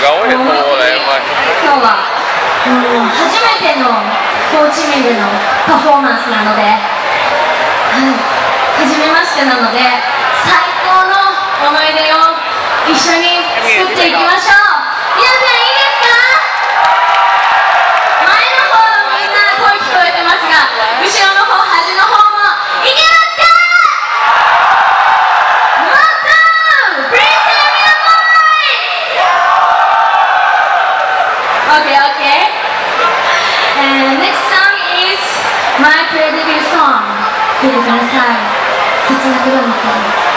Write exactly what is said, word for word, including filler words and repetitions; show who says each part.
Speaker 1: が多いですもんね。
Speaker 2: 今日はうん初めてのホーチミンでのパフォーマンスなので、はい、初めましてなので最高の思い出を一緒に作っていきましょう。皆さんいいですか？前の方のみんな声聞こえてますが、後ろの方端の方もいけますか？もっと Please give me a voice! Okay, okay. And next song is my pre-debut song. 聴いてください。切なくなった。